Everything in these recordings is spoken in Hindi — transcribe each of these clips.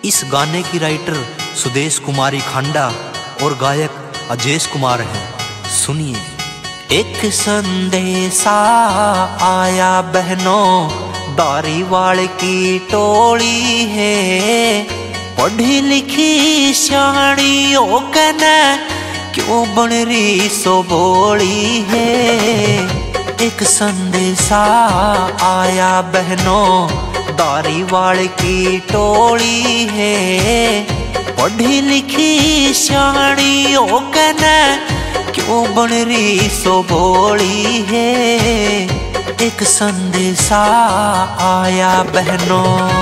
इस गाने की राइटर सुदेश कुमारी खांडा और गायक अजेश कुमार हैं। सुनिए। एक संदेशा आया बहनों, दारीवाल की टोली है, पढ़ी लिखी श्याणी ओ कने क्यों बन रही सो बोली है। एक संदेशा आया बहनों, दारीवाल की टोली है, पढ़ी लिखी श्याणी ओ कने क्यों बन रही सो बोली है। एक संदेशा आया बहनों।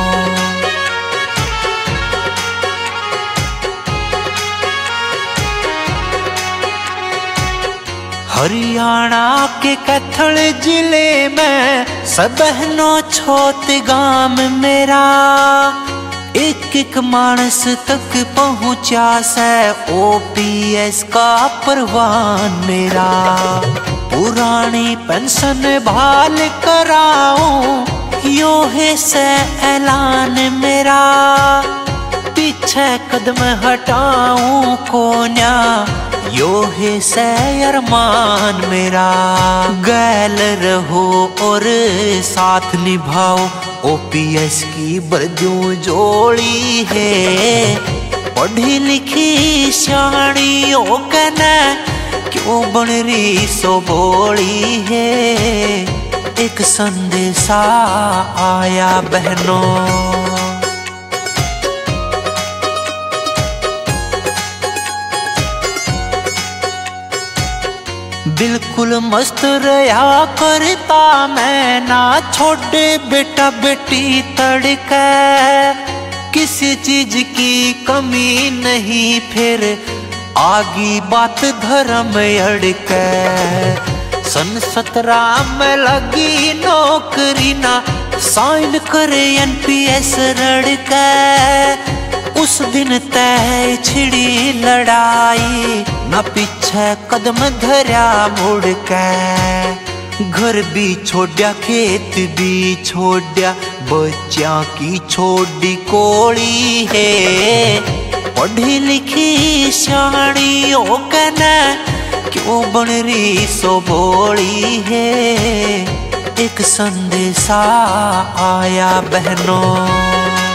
हरियाणा के कैथल जिले में सब बहनों छोट गांव मेरा, एक एक मानस तक पहुंचा से OPS का परवान मेरा। पुरानी पेंशन बहाल कराऊं यो है से ऐलान मेरा, पीछे कदम हटाऊं कोन्या यो है से अरमान मेरा। गैल रहो और साथ निभाओ OPS की बरजू जोड़ी है, पढ़ी लिखी श्याणी ओ कने क्यों बन रही सो बोली है। एक संदेशा आया बहनों। बिल्कुल मस्त रहा करता मैं, ना छोड़े बेटा बेटी तड़के, किसी चीज की कमी नहीं फिर आगी बात धर्म अड़के। सन 17 में लगी नौकरी ना साइन करे NPS रड़के, उस दिन तय छिड़ी लड़ाई ना पीछे कदम धरा मुड़ के। घर भी छोड़ा खेत भी छोड़ा, बच्चा की छोड़ी कोड़ी है, पढ़ी लिखी श्याणी ओ कने क्यों बन रही सो बोली है। एक संदेशा आया बहनों।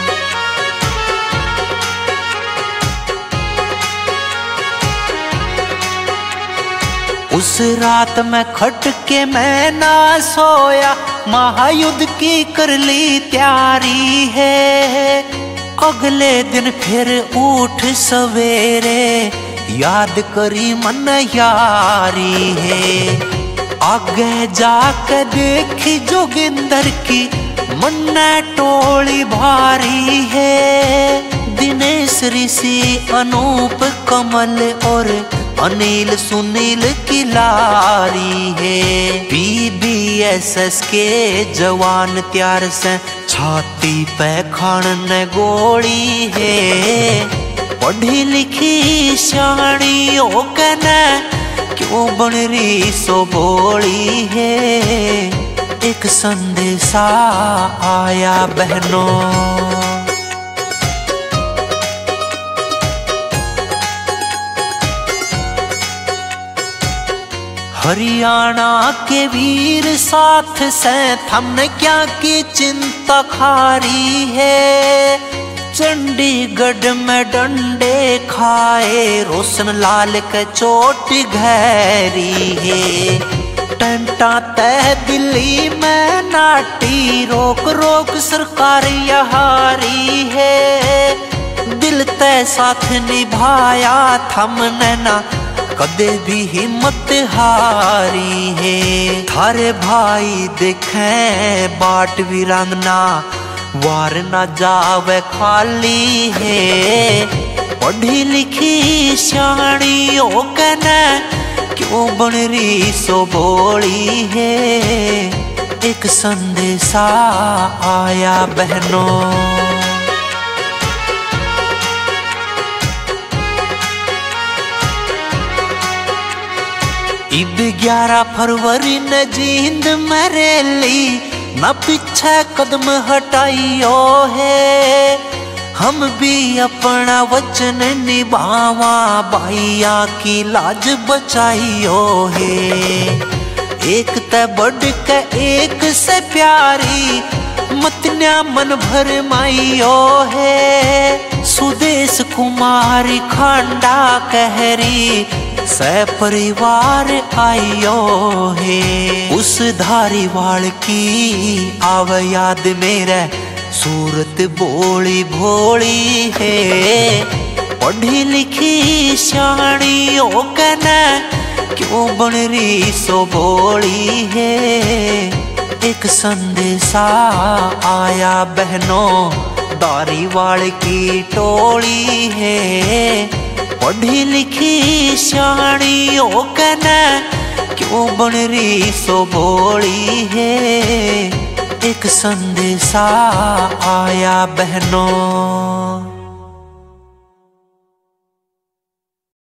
उस रात में खट के मैं ना सोया, महायुद्ध की कर ली तैयारी है। अगले दिन फिर उठ सवेरे, याद करी मन यारी है। आगे जाके देखी जोगिंदर की मन टोली भारी है। दिनेश ऋषि अनूप कमल और अनिल सुनील की लारी है। PBSS के जवान त्यार से छाती पे खान गोली है, पढ़ी लिखी श्याणी ओ कने क्यों बन रही सो बोली है। एक संदेशा आया बहनों। हरियाणा के वीर साथ से हमने क्या की चिंता खारी है। चंडीगढ़ में डंडे खाए रोशन लाल के चोट गहरी है। टंटा तय दिल्ली में नाटी रोक रोक सरकार यहारी है। दिल तय साथ निभाया थमने ना कदे भी हिम्मत हारी है। थारे भाई देखें बाट वीरांगना, वार ना जावे खाली है। पढ़ी लिखी श्याणी ओ कने क्यों बन रही सो बोली है। एक संदेशा आया बहनों। इब 11 फरवरी न जींद मरेली, न पीछे कदम हटाइयो है। हम भी अपना वचन निभावा, भाइया की लाज बचाइयो है। एक ते बढ़ के एक से प्यारी, मतन्या मन भर माइयो है। सुदेश कुमारी खांडा कहरी, सपरिवार आइयो है। उस धारीवाल की आव याद मेरे, सूरत बोली भोली है। पढ़ी लिखी शानी ओ कने, क्यों बन रही सो भोली है। एक संदेशा आया बहनों, धारीवाल की टोली है। पढ़ी लिखी शानी ओ कने, क्यों बन रही सो भोली है। एक संदेशा आया बहनों।